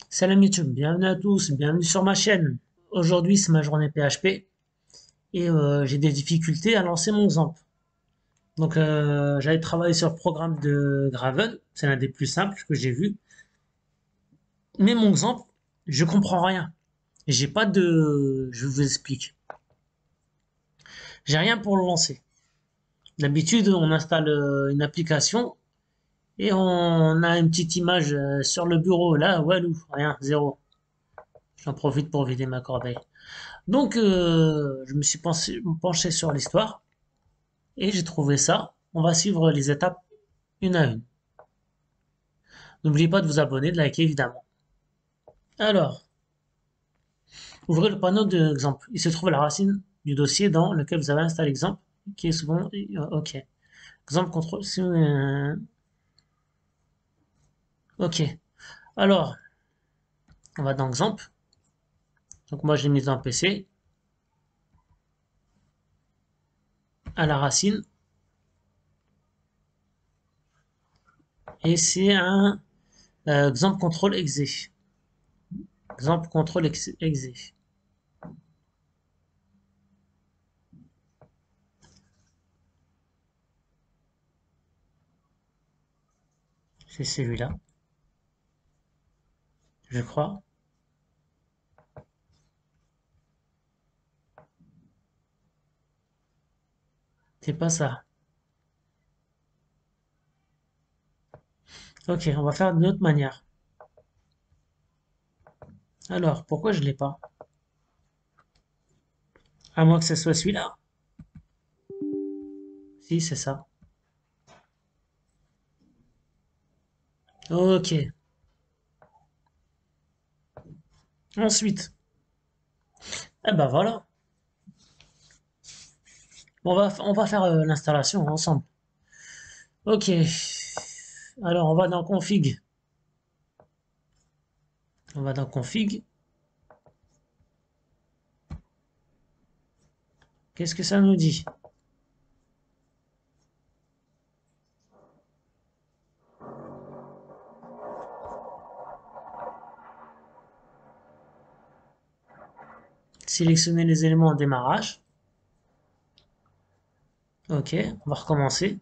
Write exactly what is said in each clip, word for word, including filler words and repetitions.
Salam YouTube, bienvenue à tous, bienvenue sur ma chaîne. Aujourd'hui c'est ma journée P H P et euh, j'ai des difficultés à lancer mon XAMPP. Donc euh, j'avais travaillé sur le programme de Gravel, c'est l'un des plus simples que j'ai vu. Mais mon XAMPP, je comprends rien. J'ai pas de... Je vous explique. J'ai rien pour le lancer. D'habitude on installe euh, une application et on a une petite image euh, sur le bureau. Là, walou, rien, zéro. J'en profite pour vider ma corbeille. Donc, euh, je me suis pensé- penché sur l'histoire et j'ai trouvé ça. On va suivre les étapes une à une. N'oubliez pas de vous abonner, de liker évidemment. Alors, ouvrez le panneau d'exemple. Il se trouve la racine du dossier dans lequel vous avez installé l'exemple, qui est souvent euh, OK. Exemple contrôle. euh, OK. Alors, on va dans exemple. Donc moi, je l'ai mis dans P C. À la racine. Et c'est un euh, exemple contrôle exe. Exemple contrôle exe. exe. C'est celui-là, je crois. C'est pas ça. Ok, on va faire d'une autre manière. Alors, pourquoi je l'ai pas? À moins que ce soit celui-là. Si, c'est ça. Ok. Ensuite, eh ben voilà. On va, on va faire euh, l'installation ensemble. Ok. Alors, on va dans config. On va dans config. Qu'est-ce que ça nous dit? Sélectionner les éléments en démarrage. Ok, on va recommencer.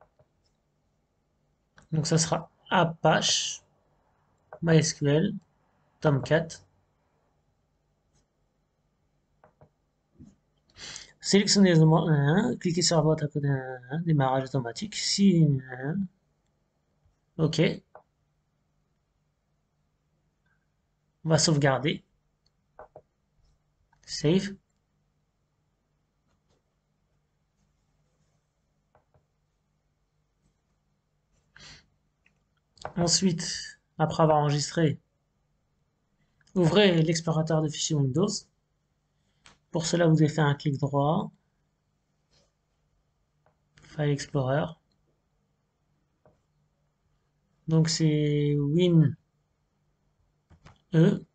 Donc, ça sera Apache, MySQL, Tomcat. Sélectionnez les éléments, hein, cliquez sur la boîte à côté, hein, démarrage automatique. Si, hein, ok, on va sauvegarder. Save. Ensuite, après avoir enregistré, ouvrez l'explorateur de fichiers Windows. Pour cela, vous allez faire un clic droit, File Explorer. Donc c'est Win E.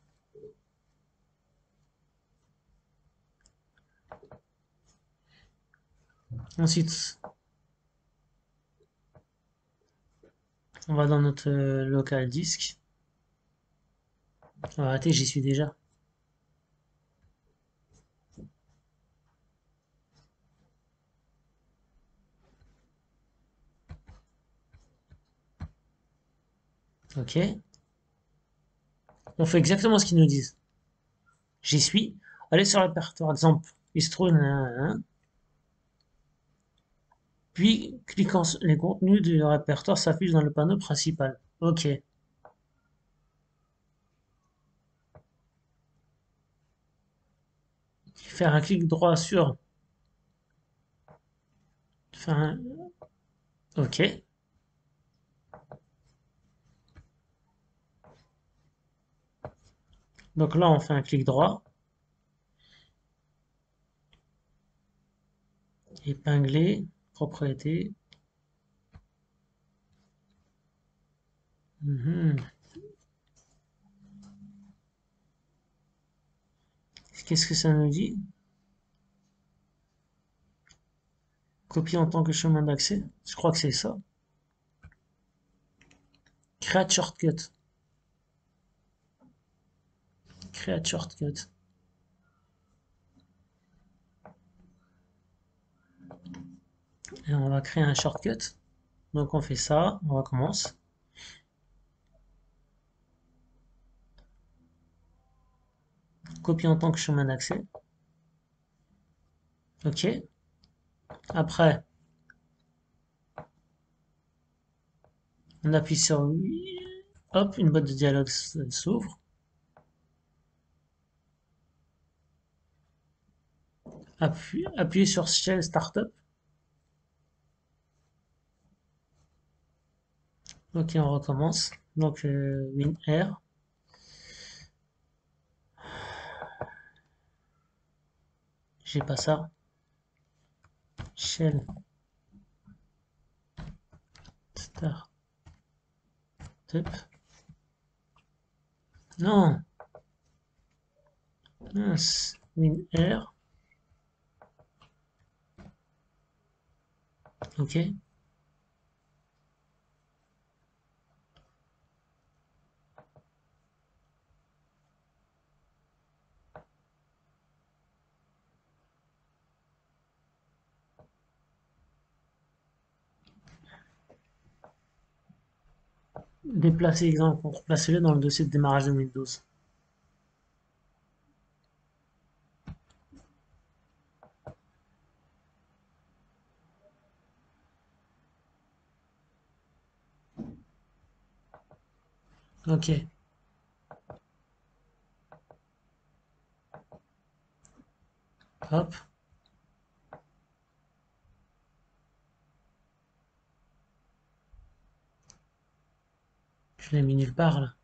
Ensuite, on va dans notre euh, local disk. On va arrêter, j'y suis déjà. Ok. On fait exactement ce qu'ils nous disent. J'y suis. Allez sur le répertoire exemple. Il se trouve, hein, puis cliquant sur les contenus du répertoire s'affichent dans le panneau principal. Ok. Faire un clic droit sur. Faire un... Ok. Donc là, on fait un clic droit. Épingler. Propriété. Mhm. Qu'est-ce que ça nous dit? Copier en tant que chemin d'accès. Je crois que c'est ça. Create shortcut. Create shortcut. Et on va créer un shortcut. Donc on fait ça, on recommence. Copier en tant que chemin d'accès. OK. Après, on appuie sur oui. Hop, une boîte de dialogue s'ouvre. Appuie, appuyez sur Shell Startup. Ok, on recommence. Donc, euh, WinR. J'ai pas ça. Shell Startup. Non. Mince. WinR. Ok. Déplacer exemple, placez-le dans le dossier de démarrage de Windows. Ok. Hop. Je l'ai mis nulle part là.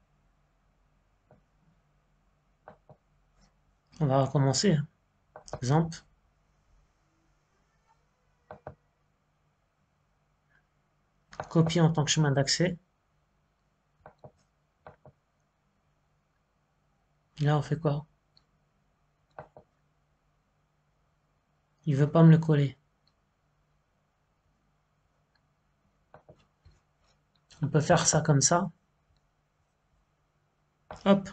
On va recommencer. Exemple. Copier en tant que chemin d'accès. Là, on fait quoi? Il veut pas me le coller. On peut faire ça comme ça. Hop.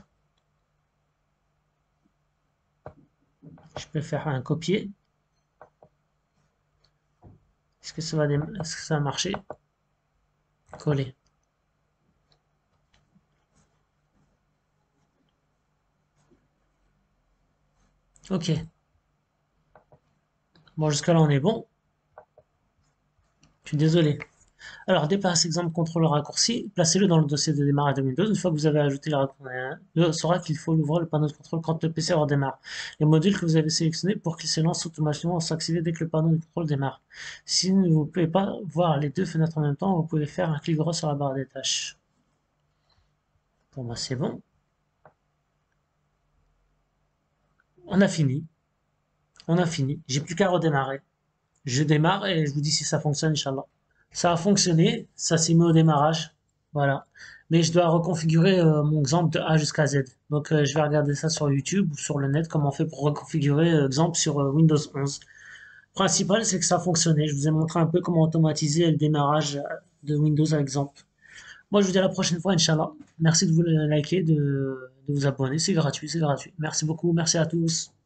Je peux faire un copier. Est-ce que ça va, est-ce que ça va marcher? Coller. Ok. Bon, jusqu'à là, on est bon. Je suis désolé. Alors, dépasse exemple contrôle raccourci, placez-le dans le dossier de démarrage de Windows. Une fois que vous avez ajouté le raccourci, il saura qu'il faut ouvrir le panneau de contrôle quand le P C redémarre. Les modules que vous avez sélectionnés pour qu'ils se lancent automatiquement sont activés dès que le panneau de contrôle démarre. Si vous ne pouvez pas voir les deux fenêtres en même temps, vous pouvez faire un clic droit sur la barre des tâches. Pour moi, c'est bon. On a fini. On a fini. J'ai plus qu'à redémarrer. Je démarre et je vous dis si ça fonctionne, Inch'Allah. Ça a fonctionné, ça s'est mis au démarrage. Voilà. Mais je dois reconfigurer euh, mon exemple de A jusqu'à Z. Donc euh, je vais regarder ça sur YouTube ou sur le net, comment on fait pour reconfigurer euh, exemple sur euh, Windows onze. Le principal, c'est que ça a fonctionné. Je vous ai montré un peu comment automatiser le démarrage euh, de Windows à exemple. Moi, je vous dis à la prochaine fois, Inch'Allah. Merci de vous liker, de, de vous abonner. C'est gratuit, c'est gratuit. Merci beaucoup, merci à tous.